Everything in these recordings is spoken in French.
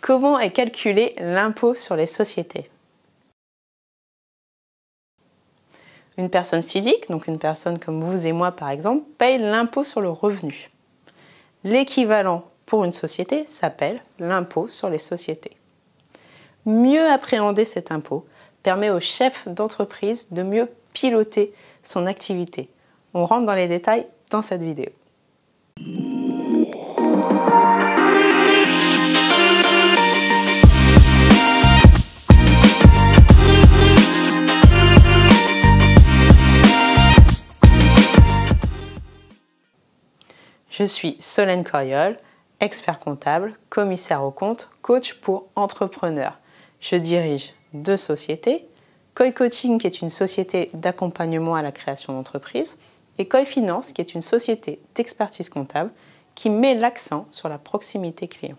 Comment est calculé l'impôt sur les sociétés? Une personne physique, donc une personne comme vous et moi par exemple, paye l'impôt sur le revenu. L'équivalent pour une société s'appelle l'impôt sur les sociétés. Mieux appréhender cet impôt permet au chef d'entreprise de mieux piloter son activité. On rentre dans les détails dans cette vidéo. Je suis Solène Coriol, expert comptable, commissaire aux comptes, coach pour entrepreneurs. Je dirige 2 sociétés, Koi Coaching qui est une société d'accompagnement à la création d'entreprise et Koi Finance qui est une société d'expertise comptable qui met l'accent sur la proximité client.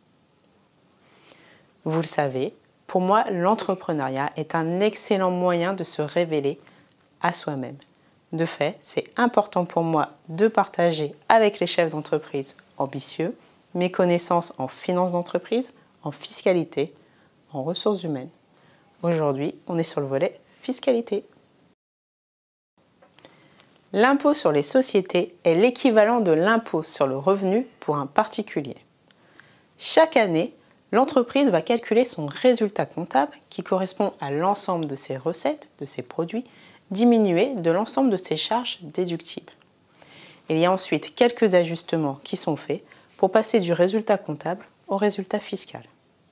Vous le savez, pour moi, l'entrepreneuriat est un excellent moyen de se révéler à soi-même. De fait, c'est important pour moi de partager avec les chefs d'entreprise ambitieux mes connaissances en finance d'entreprise, en fiscalité, en ressources humaines. Aujourd'hui, on est sur le volet fiscalité. L'impôt sur les sociétés est l'équivalent de l'impôt sur le revenu pour un particulier. Chaque année, l'entreprise va calculer son résultat comptable qui correspond à l'ensemble de ses recettes, de ses produits, diminué de l'ensemble de ses charges déductibles. Il y a ensuite quelques ajustements qui sont faits pour passer du résultat comptable au résultat fiscal.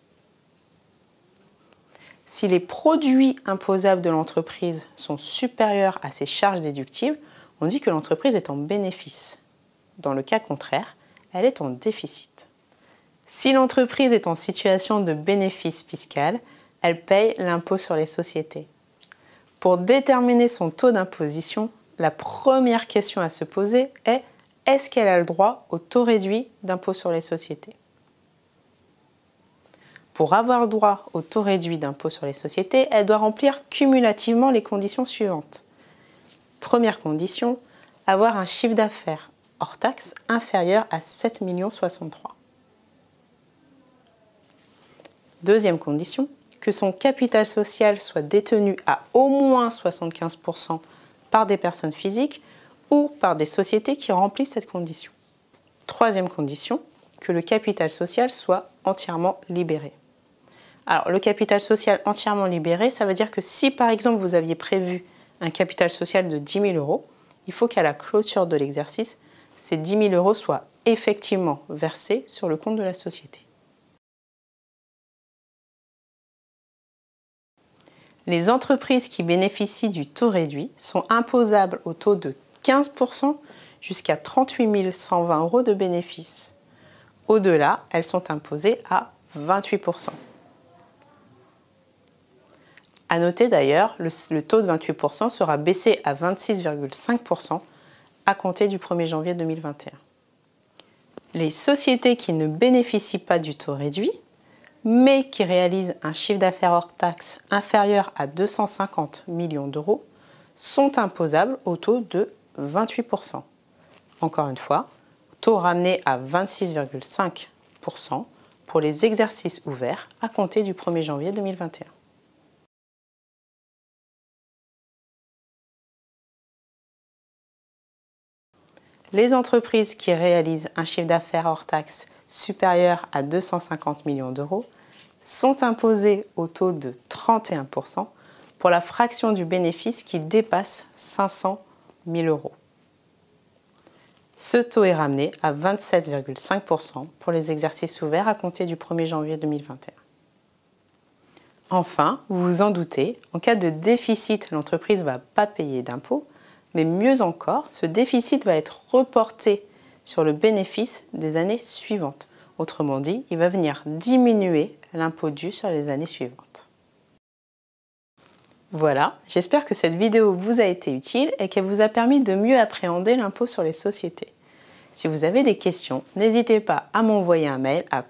Si les produits imposables de l'entreprise sont supérieurs à ses charges déductibles, on dit que l'entreprise est en bénéfice. Dans le cas contraire, elle est en déficit. Si l'entreprise est en situation de bénéfice fiscal, elle paye l'impôt sur les sociétés. Pour déterminer son taux d'imposition, la première question à se poser est: est-ce qu'elle a le droit au taux réduit d'impôt sur les sociétés? Pour avoir le droit au taux réduit d'impôt sur les sociétés, elle doit remplir cumulativement les conditions suivantes. Première condition, avoir un chiffre d'affaires hors taxe inférieur à 7 63 000. Deuxième condition, que son capital social soit détenu à au moins 75% par des personnes physiques ou par des sociétés qui remplissent cette condition. Troisième condition, que le capital social soit entièrement libéré. Alors, le capital social entièrement libéré, ça veut dire que si par exemple vous aviez prévu un capital social de 10 000 euros, il faut qu'à la clôture de l'exercice, ces 10 000 euros soient effectivement versés sur le compte de la société. Les entreprises qui bénéficient du taux réduit sont imposables au taux de 15% jusqu'à 38 120 euros de bénéfices. Au-delà, elles sont imposées à 28%. À noter d'ailleurs, le taux de 28% sera baissé à 26,5% à compter du 1er janvier 2021. Les sociétés qui ne bénéficient pas du taux réduit, mais qui réalisent un chiffre d'affaires hors taxe inférieur à 250 millions d'euros, sont imposables au taux de 28%. Encore une fois, taux ramené à 26,5% pour les exercices ouverts à compter du 1er janvier 2021. Les entreprises qui réalisent un chiffre d'affaires hors taxe supérieur à 250 millions d'euros sont imposées au taux de 31% pour la fraction du bénéfice qui dépasse 500 000 euros. Ce taux est ramené à 27,5% pour les exercices ouverts à compter du 1er janvier 2021. Enfin, vous vous en doutez, en cas de déficit, l'entreprise ne va pas payer d'impôts, mais mieux encore, ce déficit va être reporté sur le bénéfice des années suivantes. Autrement dit, il va venir diminuer l'impôt dû sur les années suivantes. Voilà, j'espère que cette vidéo vous a été utile et qu'elle vous a permis de mieux appréhender l'impôt sur les sociétés. Si vous avez des questions, n'hésitez pas à m'envoyer un mail à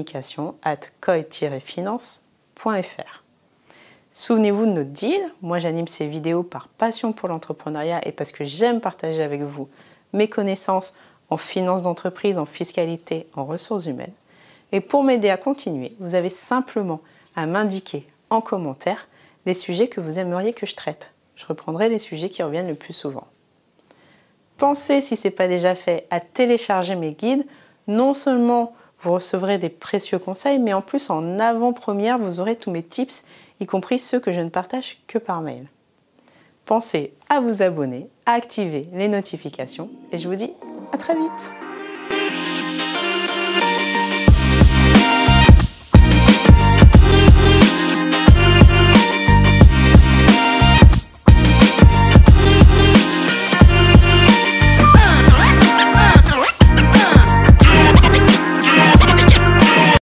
communication@koi-finance.fr. Souvenez-vous de notre deal, moi j'anime ces vidéos par passion pour l'entrepreneuriat et parce que j'aime partager avec vous mes connaissances en finance d'entreprise, en fiscalité, en ressources humaines. Et pour m'aider à continuer, vous avez simplement à m'indiquer en commentaire les sujets que vous aimeriez que je traite. Je reprendrai les sujets qui reviennent le plus souvent. Pensez, si ce n'est pas déjà fait, à télécharger mes guides. Non seulement vous recevrez des précieux conseils, mais en plus en avant-première, vous aurez tous mes tips, y compris ceux que je ne partage que par mail. Pensez à vous abonner, à activer les notifications et je vous dis à très vite.